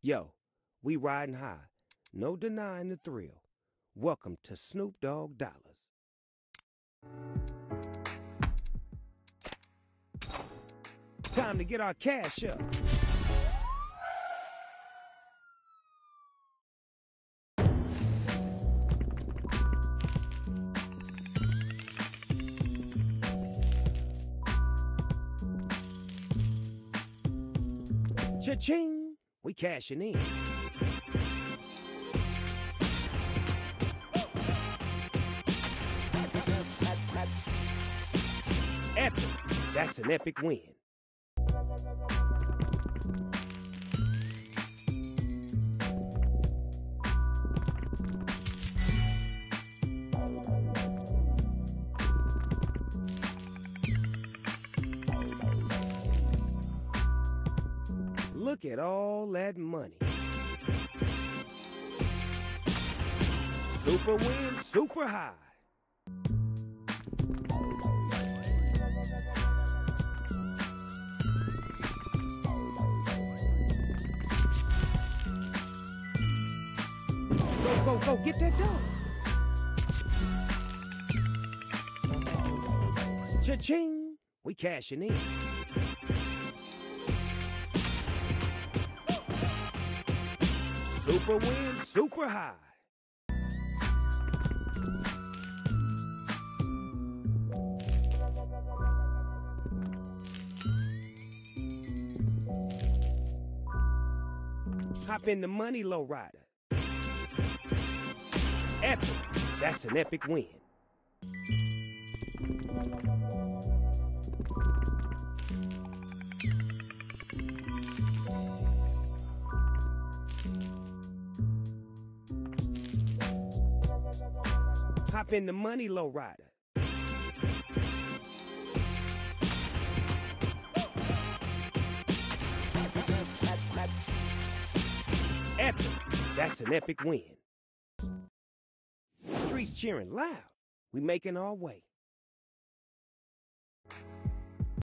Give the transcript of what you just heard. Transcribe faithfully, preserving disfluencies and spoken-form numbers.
Yo, we riding high, no denying the thrill. Welcome to Snoop Dogg Dollars. Time to get our cash up. Cha-ching! We cashing in. Epic. That's an epic win. Look at all that money. Super win, super high. Go, go, go, get that dog. Cha-ching, we cashing in. Super win, super high. Hop in the money, low rider. Epic. That's an epic win. Hop in the money, low rider. Epic. That's an epic win. Streets cheering loud. We making our way.